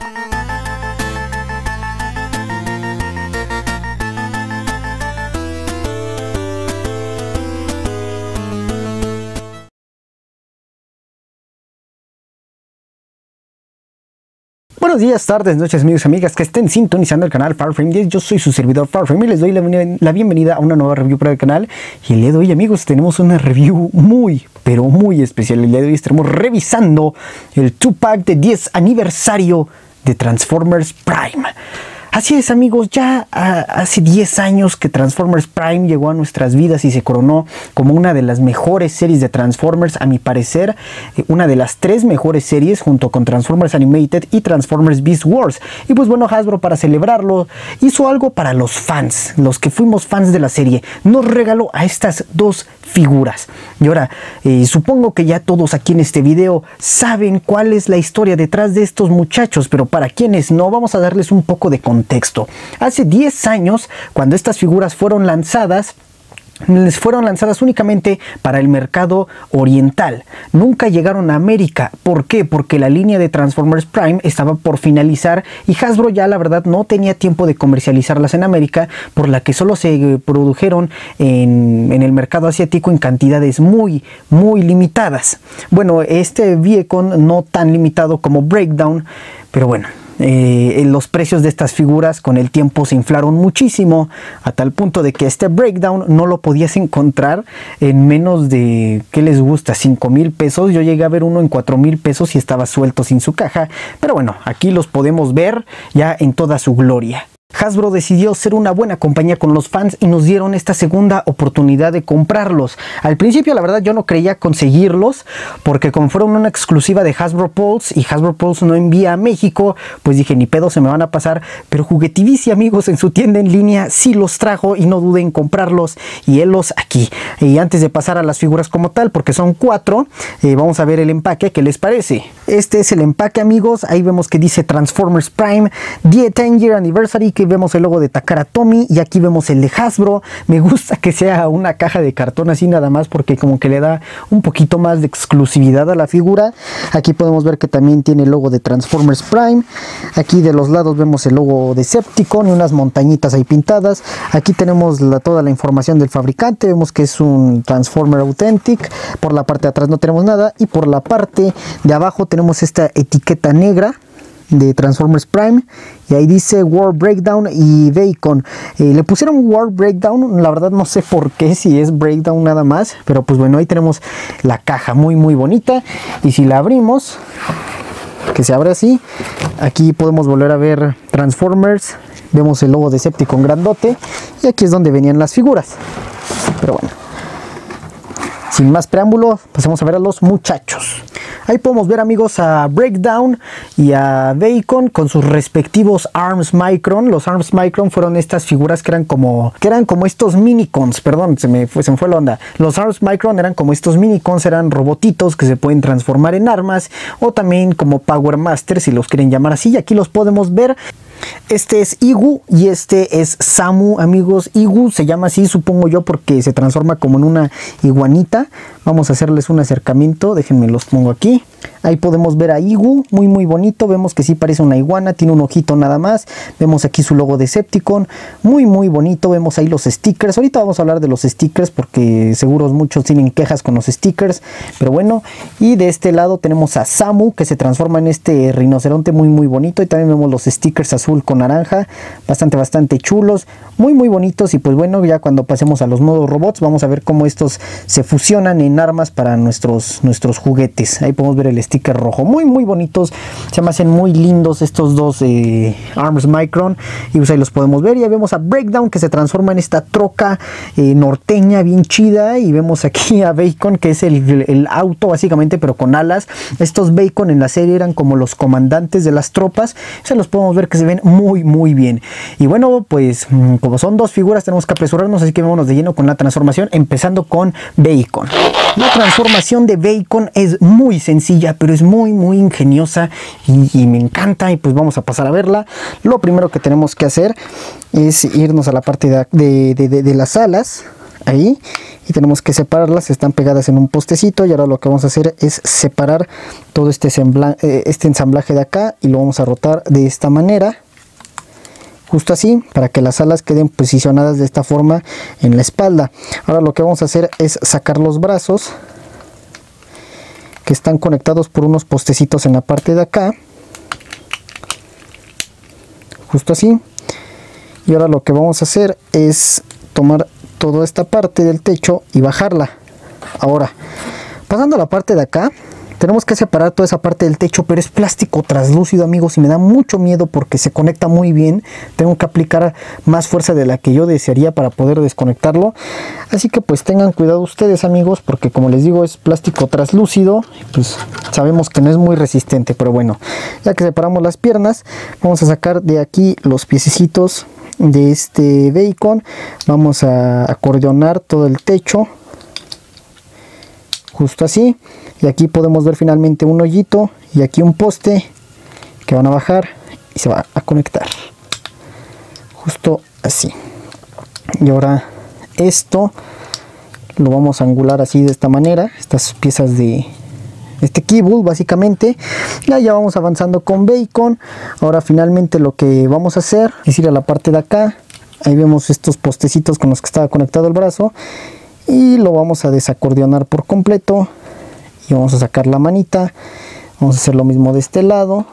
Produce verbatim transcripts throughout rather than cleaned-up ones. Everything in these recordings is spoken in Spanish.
Buenos días, tardes, noches, amigos y amigas que estén sintonizando el canal Farframe diez. Yo soy su servidor Farframe y les doy la, la bienvenida a una nueva review para el canal. Y el día de hoy, amigos, tenemos una review muy, pero muy especial. El día de hoy estaremos revisando el two pack de diez aniversario de Transformers Prime. Así es, amigos, ya uh, hace diez años que Transformers Prime llegó a nuestras vidas y se coronó como una de las mejores series de Transformers, a mi parecer, eh, una de las tres mejores series junto con Transformers Animated y Transformers Beast Wars. Y pues bueno, Hasbro, para celebrarlo, hizo algo para los fans, los que fuimos fans de la serie. Nos regaló a estas dos figuras. Y ahora, eh, supongo que ya todos aquí en este video saben cuál es la historia detrás de estos muchachos, pero para quienes no, vamos a darles un poco de contexto. Texto. Hace diez años, cuando estas figuras fueron lanzadas, les fueron lanzadas únicamente para el mercado oriental. Nunca llegaron a América. ¿Por qué? Porque la línea de Transformers Prime estaba por finalizar y Hasbro ya la verdad no tenía tiempo de comercializarlas en América, por la que solo se produjeron en, en el mercado asiático en cantidades muy, muy limitadas. Bueno, este Viacon no tan limitado como Breakdown, pero bueno. Eh, los precios de estas figuras con el tiempo se inflaron muchísimo, a tal punto de que este Breakdown no lo podías encontrar en menos de, ¿qué les gusta? cinco mil pesos. Yo llegué a ver uno en cuatro mil pesos y estaba suelto sin su caja, pero bueno, aquí los podemos ver ya en toda su gloria. Hasbro decidió ser una buena compañía con los fans y nos dieron esta segunda oportunidad de comprarlos. Al principio la verdad yo no creía conseguirlos, porque como fueron una exclusiva de Hasbro Pulse y Hasbro Pulse no envía a México, pues dije ni pedo, se me van a pasar. Pero Juguetivici, amigos, en su tienda en línea sí los trajo y no duden en comprarlos y helos aquí. Y antes de pasar a las figuras como tal, porque son cuatro, eh, vamos a ver el empaque. ¿Qué les parece? Este es el empaque, amigos. Ahí vemos que dice Transformers Prime diez year Anniversary, que vemos el logo de Takara Tomy y aquí vemos el de Hasbro. Me gusta que sea una caja de cartón así nada más, porque como que le da un poquito más de exclusividad a la figura. Aquí podemos ver que también tiene el logo de Transformers Prime. Aquí de los lados vemos el logo de Decepticon y unas montañitas ahí pintadas. Aquí tenemos la, toda la información del fabricante. Vemos que es un Transformer Authentic. Por la parte de atrás no tenemos nada y por la parte de abajo tenemos esta etiqueta negra de Transformers Prime y ahí dice World Breakdown y Bacon. Eh, le pusieron World Breakdown, la verdad no sé por qué, si es Breakdown nada más, pero pues bueno, ahí tenemos la caja muy muy bonita. Y si la abrimos, que se abre así, aquí podemos volver a ver Transformers, vemos el logo de Decepticon grandote y aquí es donde venían las figuras. Pero bueno, sin más preámbulo, pasemos a ver a los muchachos. Ahí podemos ver, amigos, a Breakdown y a Bacon con sus respectivos Arms Micron. Los Arms Micron fueron estas figuras que eran como que eran como estos minicons, perdón, se me fue, se me fue la onda. Los Arms Micron eran como estos minicons, eran robotitos que se pueden transformar en armas, o también como Power Master, si los quieren llamar así. Y aquí los podemos ver. Este es Igu y este es Samu, amigos. Igu se llama así, supongo yo, porque se transforma como en una iguanita. Vamos a hacerles un acercamiento, déjenme los pongo aquí. Ahí podemos ver a Igu, muy muy bonito. Vemos que sí parece una iguana, tiene un ojito nada más. Vemos aquí su logo de Decepticon, muy muy bonito. Vemos ahí los stickers. Ahorita vamos a hablar de los stickers porque seguros muchos tienen quejas con los stickers, pero bueno. Y de este lado tenemos a Samu, que se transforma en este rinoceronte muy muy bonito. Y también vemos los stickers azul con naranja, bastante bastante chulos, muy muy bonitos. Y pues bueno, ya cuando pasemos a los modos robots vamos a ver cómo estos se fusionan en armas para nuestros, nuestros juguetes. Ahí podemos ver el sticker rojo, muy muy bonitos, se me hacen muy lindos estos dos eh, Arms Micron. Y pues ahí los podemos ver. Ya vemos a Breakdown, que se transforma en esta troca eh, norteña bien chida. Y vemos aquí a Bacon, que es el, el, el auto básicamente, pero con alas. Estos Bacon en la serie eran como los comandantes de las tropas. Se los podemos ver que se ven muy muy bien. Y bueno, pues como son dos figuras tenemos que apresurarnos, así que vámonos de lleno con la transformación, empezando con Bacon. La transformación de Bacon es muy sencilla, pero es muy muy ingeniosa y, y me encanta. Y pues vamos a pasar a verla. Lo primero que tenemos que hacer es irnos a la parte de, de, de, de, de las alas, ahí, y tenemos que separarlas. Están pegadas en un postecito y ahora lo que vamos a hacer es separar todo este, este ensamblaje de acá y lo vamos a rotar de esta manera, justo así, para que las alas queden posicionadas de esta forma en la espalda. Ahora lo que vamos a hacer es sacar los brazos que están conectados por unos postecitos en la parte de acá, justo así. Y ahora lo que vamos a hacer es tomar toda esta parte del techo y bajarla. Ahora, pasando a la parte de acá, tenemos que separar toda esa parte del techo, pero es plástico translúcido, amigos, y me da mucho miedo porque se conecta muy bien. Tengo que aplicar más fuerza de la que yo desearía para poder desconectarlo. Así que pues tengan cuidado ustedes, amigos, porque como les digo es plástico translúcido, pues sabemos que no es muy resistente. Pero bueno, ya que separamos las piernas, vamos a sacar de aquí los piececitos de este bacon. Vamos a acordeonar todo el techo, justo así. Y aquí podemos ver finalmente un hoyito y aquí un poste que van a bajar y se va a conectar, justo así. Y ahora esto lo vamos a angular así, de esta manera, estas piezas de este keyboard básicamente. Ya, ya vamos avanzando con bacon. Ahora finalmente lo que vamos a hacer es ir a la parte de acá. Ahí vemos estos postecitos con los que estaba conectado el brazo y lo vamos a desacordeonar por completo. Y vamos a sacar la manita. Vamos a hacer lo mismo de este lado,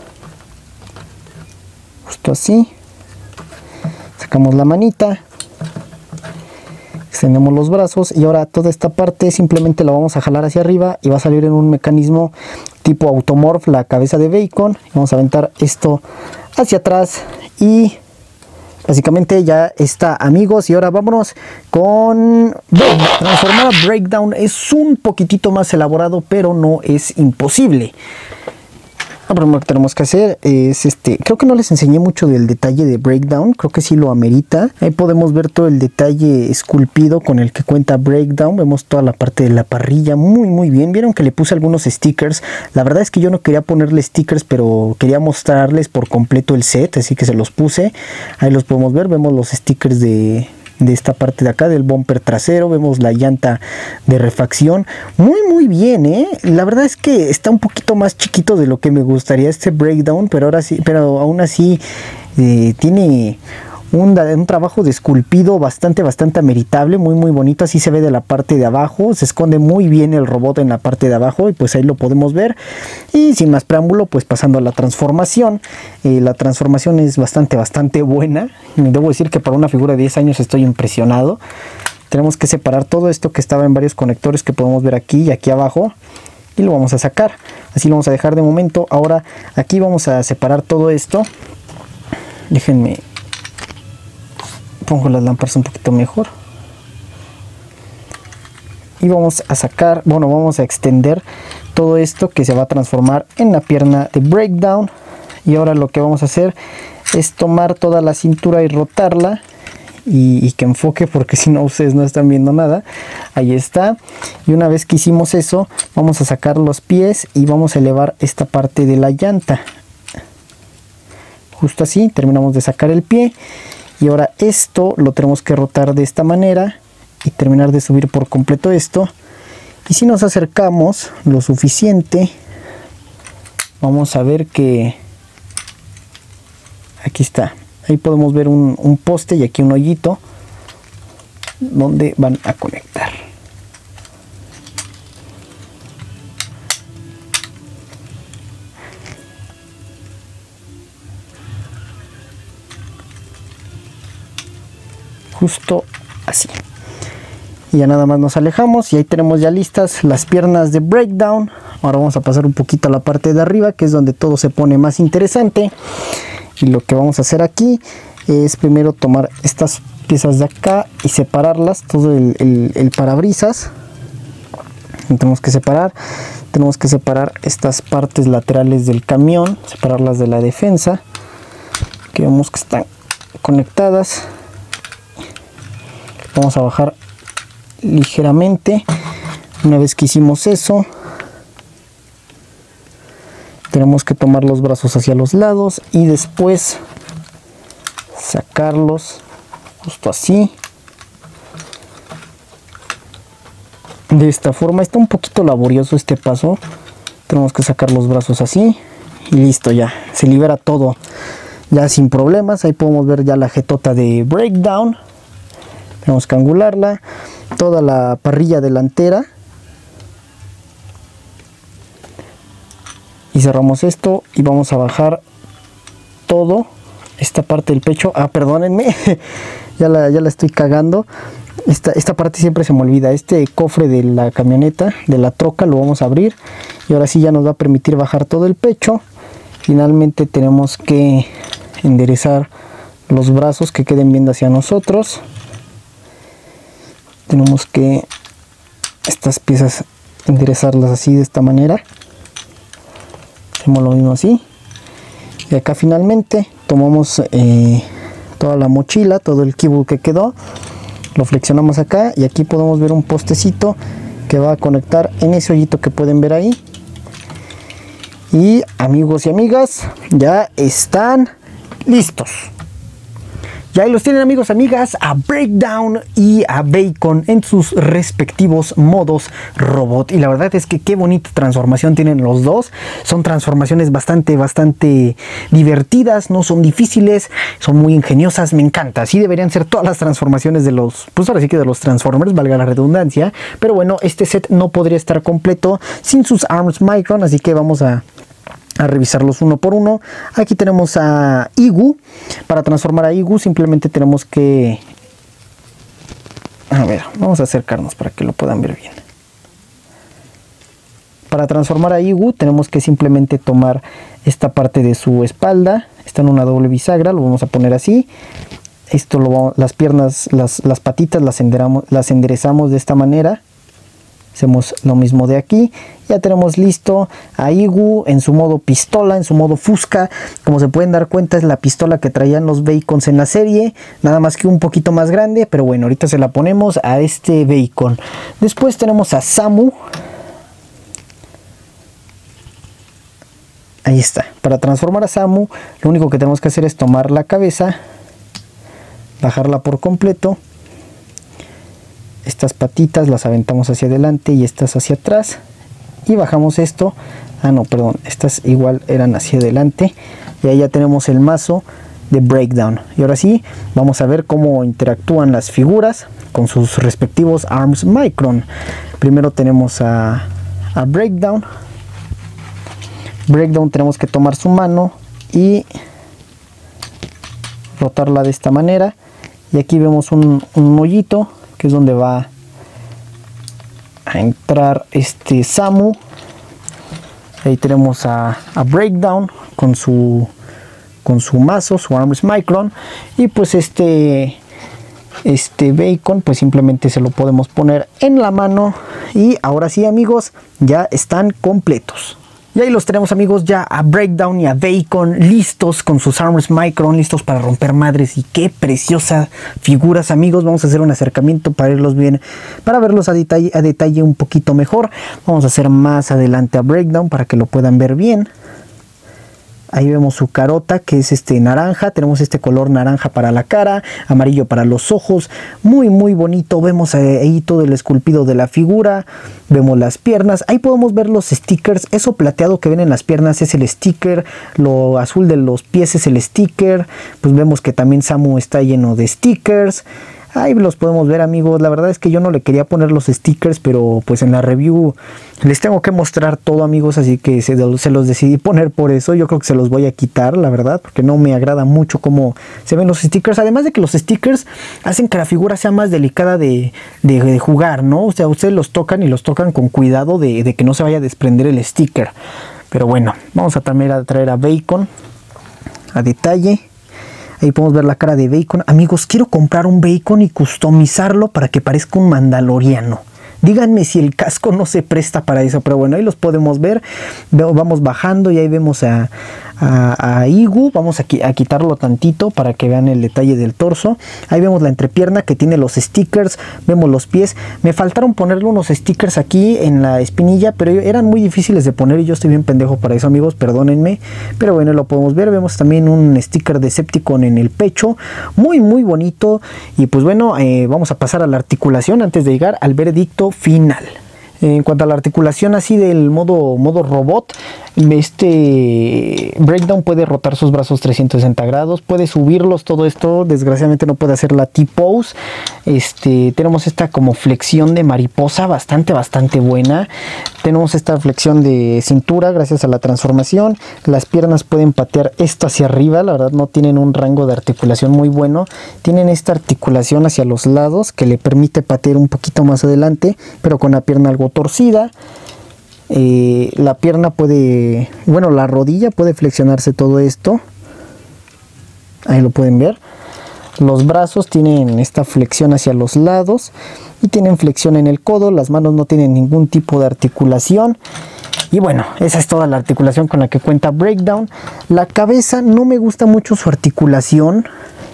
justo así. Sacamos la manita, extendemos los brazos y ahora toda esta parte simplemente la vamos a jalar hacia arriba y va a salir en un mecanismo tipo automorph la cabeza de bacon. Vamos a aventar esto hacia atrás y básicamente ya está, amigos. Y ahora vámonos con transformar a Breakdown. Es un poquitito más elaborado, pero no es imposible. Lo primero que tenemos que hacer es este, creo que no les enseñé mucho del detalle de Breakdown, creo que sí lo amerita. Ahí podemos ver todo el detalle esculpido con el que cuenta Breakdown. Vemos toda la parte de la parrilla muy muy bien. Vieron que le puse algunos stickers. La verdad es que yo no quería ponerle stickers, pero quería mostrarles por completo el set, así que se los puse. Ahí los podemos ver. Vemos los stickers de... de esta parte de acá del bumper trasero. Vemos la llanta de refacción muy muy bien, ¿eh? La verdad es que está un poquito más chiquito de lo que me gustaría este Breakdown, pero ahora sí, pero aún así eh, tiene un, un trabajo de esculpido bastante bastante ameritable, muy muy bonito. Así se ve de la parte de abajo, se esconde muy bien el robot en la parte de abajo y pues ahí lo podemos ver. Y sin más preámbulo, pues pasando a la transformación. Eh, la transformación es bastante bastante buena. Debo decir que para una figura de diez años estoy impresionado. Tenemos que separar todo esto que estaba en varios conectores que podemos ver aquí y aquí abajo, y lo vamos a sacar. Así lo vamos a dejar de momento. Ahora aquí vamos a separar todo esto. Déjenme, pongo las lámparas un poquito mejor. Y vamos a sacar, bueno, vamos a extender todo esto que se va a transformar en la pierna de Breakdown. Y ahora lo que vamos a hacer es tomar toda la cintura y rotarla. Y, y que enfoque, porque si no ustedes no están viendo nada. Ahí está. Y una vez que hicimos eso, vamos a sacar los pies y vamos a elevar esta parte de la llanta. Justo así, terminamos de sacar el pie. Y ahora esto lo tenemos que rotar de esta manera y terminar de subir por completo esto. Y si nos acercamos lo suficiente, vamos a ver que aquí está. Ahí podemos ver un, un poste y aquí un hoyito donde van a conectar. Justo así. Y ya nada más nos alejamos y ahí tenemos ya listas las piernas de Breakdown. Ahora vamos a pasar un poquito a la parte de arriba, que es donde todo se pone más interesante. Y lo que vamos a hacer aquí es primero tomar estas piezas de acá y separarlas, todo el, el, el parabrisas. Lo tenemos que separar. Tenemos que separar estas partes laterales del camión, separarlas de la defensa, que vemos que están conectadas. Vamos a bajar ligeramente. Una vez que hicimos eso, tenemos que tomar los brazos hacia los lados y después sacarlos justo así. de esta forma. Está un poquito laborioso este paso. Tenemos que sacar los brazos así y listo, ya se libera todo ya sin problemas. Ahí podemos ver ya la jetota de breakdown. Tenemos que angularla, toda la parrilla delantera, y cerramos esto y vamos a bajar todo esta parte del pecho. Ah, perdónenme, ya la, ya la estoy cagando. Esta, esta parte siempre se me olvida. Este cofre de la camioneta, de la troca, lo vamos a abrir y ahora sí ya nos va a permitir bajar todo el pecho. Finalmente tenemos que enderezar los brazos, que queden viendo hacia nosotros. Tenemos que estas piezas enderezarlas así, de esta manera. Hacemos lo mismo así. Y acá finalmente tomamos eh, toda la mochila, todo el cable que quedó, lo flexionamos acá y aquí podemos ver un postecito que va a conectar en ese hoyito que pueden ver ahí. Y amigos y amigas, ya están listos. Ya ahí los tienen, amigos, amigas, a Breakdown y a Bacon en sus respectivos modos robot. Y la verdad es que qué bonita transformación tienen los dos. Son transformaciones bastante, bastante divertidas, no son difíciles, son muy ingeniosas, me encanta. Así deberían ser todas las transformaciones de los, pues ahora sí que de los Transformers, valga la redundancia. Pero bueno, este set no podría estar completo sin sus Arms Micron, así que vamos a... a revisarlos uno por uno. Aquí tenemos a Igu. Para transformar a Igu simplemente tenemos que... A ver, vamos a acercarnos para que lo puedan ver bien. Para transformar a Igu tenemos que simplemente tomar esta parte de su espalda. Está en una doble bisagra, lo vamos a poner así. Esto lo vamos, las piernas, las, las patitas las, las enderezamos de esta manera. Hacemos lo mismo de aquí. Ya tenemos listo a Igu en su modo pistola, en su modo fusca. Como se pueden dar cuenta, es la pistola que traían los Bacons en la serie, nada más que un poquito más grande, pero bueno, ahorita se la ponemos a este Bacon. Después tenemos a Samu. Ahí está. Para transformar a Samu, lo único que tenemos que hacer es tomar la cabeza, bajarla por completo. Estas patitas las aventamos hacia adelante y estas hacia atrás. Y bajamos esto. Ah, no, perdón. Estas igual eran hacia adelante. Y ahí ya tenemos el mazo de Breakdown. Y ahora sí, vamos a ver cómo interactúan las figuras con sus respectivos Arms Micron. Primero tenemos a, a Breakdown. Breakdown tenemos que tomar su mano y rotarla de esta manera. Y aquí vemos un, un hoyito, que es donde va a entrar este Samu. Ahí tenemos a, a Breakdown con su con su mazo, su Arms Micron, y pues este este Bacon pues simplemente se lo podemos poner en la mano. Y ahora sí, amigos, ya están completos. Y ahí los tenemos, amigos, ya a Breakdown y a Bacon listos con sus Arms Micron, listos para romper madres. Y qué preciosas figuras, amigos. Vamos a hacer un acercamiento para verlos bien, para verlos a detalle, a detalle un poquito mejor. Vamos a hacer más adelante a Breakdown para que lo puedan ver bien. Ahí vemos su carota, que es este naranja. Tenemos este color naranja para la cara, amarillo para los ojos. Muy muy bonito. Vemos ahí todo el esculpido de la figura. Vemos las piernas. Ahí podemos ver los stickers. Eso plateado que ven en las piernas es el sticker. Lo azul de los pies es el sticker. Pues vemos que también Samu está lleno de stickers. Ahí los podemos ver, amigos. La verdad es que yo no le quería poner los stickers, pero pues en la review les tengo que mostrar todo, amigos, así que se, se los decidí poner por eso. Yo creo que se los voy a quitar, la verdad, porque no me agrada mucho cómo se ven los stickers. Además de que los stickers hacen que la figura sea más delicada de, de, de jugar, ¿no? O sea, ustedes los tocan y los tocan con cuidado de, de que no se vaya a desprender el sticker. Pero bueno, vamos a también a traer a Bacon a detalle. Ahí podemos ver la cara de Bacon. Amigos, quiero comprar un Bacon y customizarlo para que parezca un mandaloriano. Díganme si el casco no se presta para eso, pero bueno, ahí los podemos ver. Vamos bajando y ahí vemos a, a, a Igu. Vamos a, a quitarlo tantito para que vean el detalle del torso. Ahí vemos la entrepierna que tiene los stickers, vemos los pies. Me faltaron ponerle unos stickers aquí en la espinilla, pero eran muy difíciles de poner y yo estoy bien pendejo para eso, amigos, perdónenme. Pero bueno, lo podemos ver. Vemos también un sticker de Decepticon en el pecho, muy muy bonito. Y pues bueno, eh, vamos a pasar a la articulación antes de llegar al veredicto final. En cuanto a la articulación así del modo, modo robot, este Breakdown puede rotar sus brazos trescientos sesenta grados, puede subirlos, todo esto. Desgraciadamente no puede hacer la T-pose. Este, tenemos esta como flexión de mariposa bastante bastante buena. Tenemos esta flexión de cintura gracias a la transformación. Las piernas pueden patear esto hacia arriba, la verdad no tienen un rango de articulación muy bueno. Tienen esta articulación hacia los lados que le permite patear un poquito más adelante, pero con la pierna algo torcida. Eh, la pierna puede, bueno, la rodilla puede flexionarse todo esto. Ahí lo pueden ver. Los brazos tienen esta flexión hacia los lados y tienen flexión en el codo. Las manos no tienen ningún tipo de articulación. Y bueno, esa es toda la articulación con la que cuenta Breakdown. La cabeza no me gusta mucho su articulación.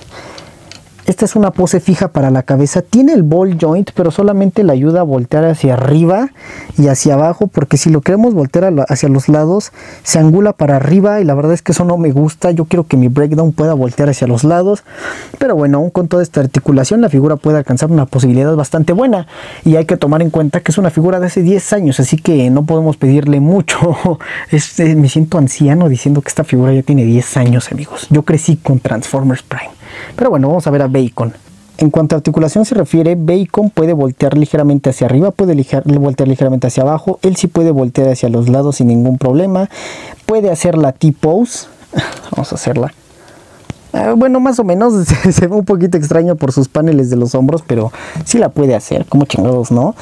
Esta es una pose fija para la cabeza. Tiene el ball joint, pero solamente le ayuda a voltear hacia arriba y hacia abajo, porque si lo queremos voltear hacia los lados, se angula para arriba y la verdad es que eso no me gusta. Yo quiero que mi Breakdown pueda voltear hacia los lados, pero bueno, aún con toda esta articulación, la figura puede alcanzar una posibilidad bastante buena. Y hay que tomar en cuenta que es una figura de hace diez años, así que no podemos pedirle mucho. Es, eh, me siento anciano diciendo que esta figura ya tiene diez años, amigos. Yo crecí con Transformers Prime. Pero bueno, vamos a ver a Bacon. En cuanto a articulación se refiere, Bacon puede voltear ligeramente hacia arriba, puede liger, voltear ligeramente hacia abajo. Él sí puede voltear hacia los lados sin ningún problema. Puede hacer la T-pose. Vamos a hacerla. Uh, bueno, más o menos se ve un poquito extraño por sus paneles de los hombros, pero sí la puede hacer, como chingados, ¿no?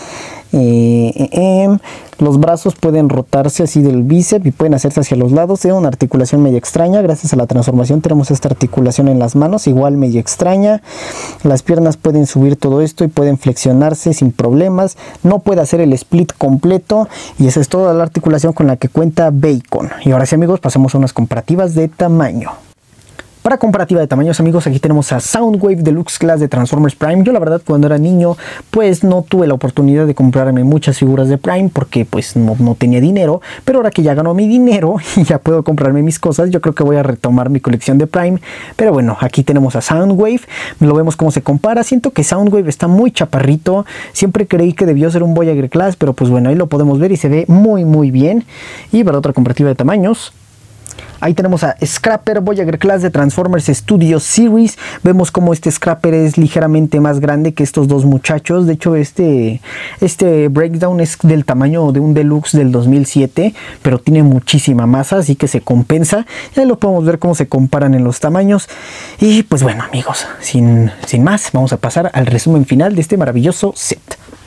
Eh, eh, eh. Los brazos pueden rotarse así del bíceps y pueden hacerse hacia los lados. Tiene una articulación media extraña. Gracias a la transformación tenemos esta articulación en las manos, igual media extraña. Las piernas pueden subir todo esto y pueden flexionarse sin problemas. No puede hacer el split completo. Y esa es toda la articulación con la que cuenta Bacon. Y ahora sí, amigos, pasemos a unas comparativas de tamaño. Para comparativa de tamaños, amigos, aquí tenemos a Soundwave Deluxe Class de Transformers Prime. Yo la verdad cuando era niño pues no tuve la oportunidad de comprarme muchas figuras de Prime porque pues no, no tenía dinero, pero ahora que ya ganó mi dinero y ya puedo comprarme mis cosas, yo creo que voy a retomar mi colección de Prime. Pero bueno, aquí tenemos a Soundwave, lo vemos cómo se compara. Siento que Soundwave está muy chaparrito, siempre creí que debió ser un Voyager Class, pero pues bueno, ahí lo podemos ver y se ve muy muy bien. Y para otra comparativa de tamaños, ahí tenemos a Scrapper Voyager Class de Transformers Studio Series. Vemos como este Scrapper es ligeramente más grande que estos dos muchachos. De hecho, este, este Breakdown es del tamaño de un Deluxe del dos mil siete, pero tiene muchísima masa, así que se compensa. Y ahí lo podemos ver cómo se comparan en los tamaños. Y pues bueno, amigos, sin, sin más, vamos a pasar al resumen final de este maravilloso set.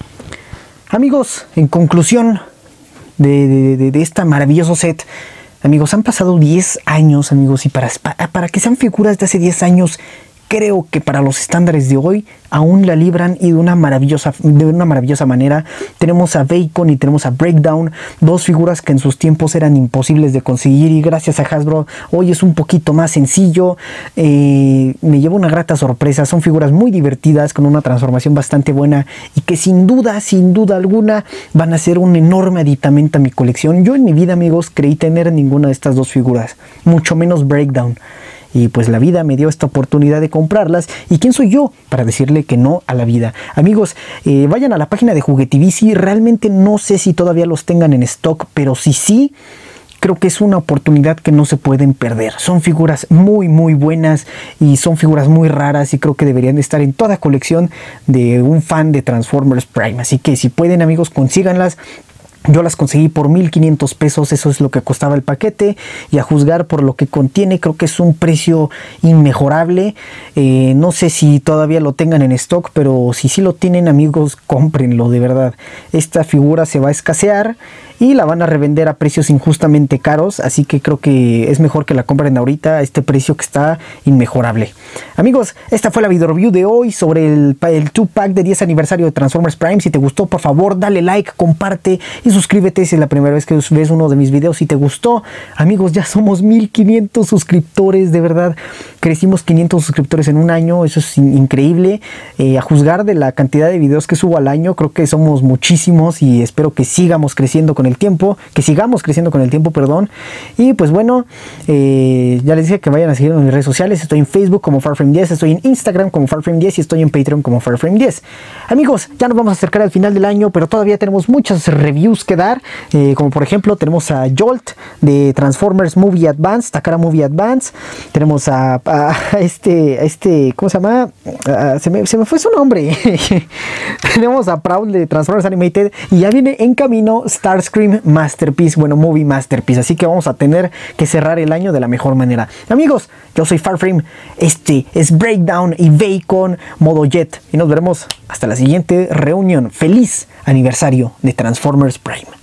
Amigos, en conclusión de, de, de, de este maravilloso set, amigos, han pasado diez años, amigos, y para, para que sean figuras de hace diez años, creo que para los estándares de hoy aún la libran y de una maravillosa, de una maravillosa manera. Tenemos a Bacon y tenemos a Breakdown, dos figuras que en sus tiempos eran imposibles de conseguir y gracias a Hasbro hoy es un poquito más sencillo. Eh, me lleva una grata sorpresa, son figuras muy divertidas con una transformación bastante buena y que sin duda, sin duda alguna van a ser un enorme aditamento a mi colección. Yo en mi vida, amigos, creí tener ninguna de estas dos figuras, mucho menos Breakdown. Y pues la vida me dio esta oportunidad de comprarlas. ¿Y quién soy yo para decirle que no a la vida? Amigos, eh, vayan a la página de Juguetivici. Realmente no sé si todavía los tengan en stock, pero si sí, creo que es una oportunidad que no se pueden perder. Son figuras muy muy buenas y son figuras muy raras y creo que deberían de estar en toda colección de un fan de Transformers Prime. Así que si pueden, amigos, consíganlas. Yo las conseguí por mil quinientos pesos, eso es lo que costaba el paquete, y a juzgar por lo que contiene, creo que es un precio inmejorable. Eh, no sé si todavía lo tengan en stock, pero si sí lo tienen, amigos, cómprenlo, de verdad. Esta figura se va a escasear y la van a revender a precios injustamente caros, así que creo que es mejor que la compren ahorita a este precio que está inmejorable. Amigos, esta fue la video review de hoy sobre el, el two pack de diez aniversario de Transformers Prime. Si te gustó, por favor, dale like, comparte y suscríbete si es la primera vez que ves uno de mis videos. Si te gustó, amigos, ya somos mil quinientos suscriptores, de verdad. Crecimos quinientos suscriptores en un año, eso es increíble. Eh, a juzgar de la cantidad de videos que subo al año, creo que somos muchísimos y espero que sigamos creciendo con el tiempo, que sigamos creciendo con el tiempo, perdón. Y pues bueno, eh, ya les dije que vayan a seguirme en mis redes sociales. Estoy en Facebook como Farframe diez, estoy en Instagram como Farframe diez y estoy en Patreon como Farframe diez. Amigos, ya nos vamos a acercar al final del año, pero todavía tenemos muchas reviews que dar, eh, como por ejemplo tenemos a Jolt de Transformers Movie Advance, Takara Movie Advance. Tenemos a, a este, a este, ¿cómo se llama? Uh, se, me, se me fue su nombre. Tenemos a Prowl de Transformers Animated y ya viene en camino Starscream Masterpiece, bueno, Movie Masterpiece, así que vamos a tener que cerrar el año de la mejor manera. Amigos, yo soy Farframe, este es Breakdown y Bacon modo Jet y nos veremos hasta la siguiente reunión. Feliz aniversario de Transformers Prime.